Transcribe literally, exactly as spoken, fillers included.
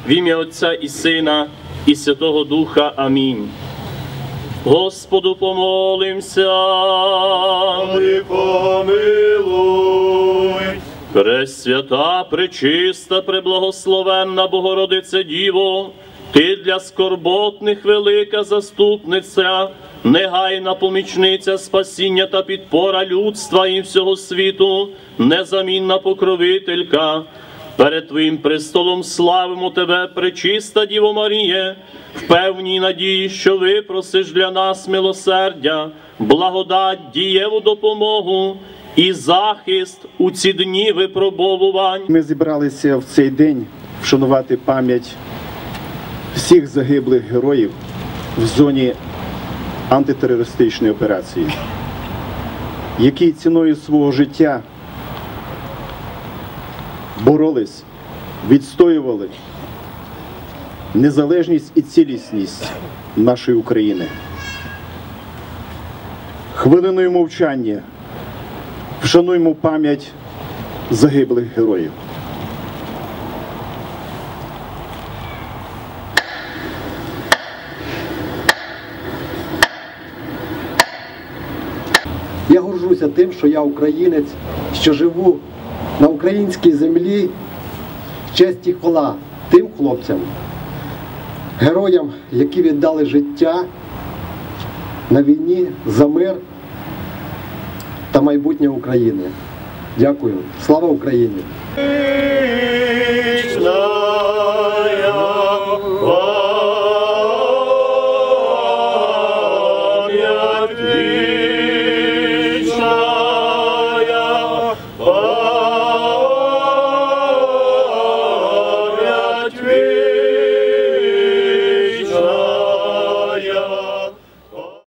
В ім'я Отця і Сина, і Святого Духа. Амінь. Господу помолимся. Господи, помилуй. Пресвята, пречиста, преблагословенна Богородице Діво, Ти для скорботних велика заступниця, негайна помічниця спасіння та підпора людства і всього світу, незамінна покровителька. Перед Твоїм престолом славимо Тебе, пречиста Діво Маріє, в певній надії, що випросиш для нас милосердя, благодать, дієву допомогу і захист у ці дні випробовувань. Ми зібралися в цей день вшанувати пам'ять всіх загиблих героїв в зоні антитерористичної операції, які ціною свого життя боролись, відстоювали незалежність і цілісність нашої України. Хвилиною мовчання вшануємо пам'ять загиблих героїв. Я горжуся тим, що я українець, що живу на українській землі. Честь і хвала тим хлопцям, героям, які віддали життя на війні за мир та майбутнє України. Дякую. Слава Україні! Вічна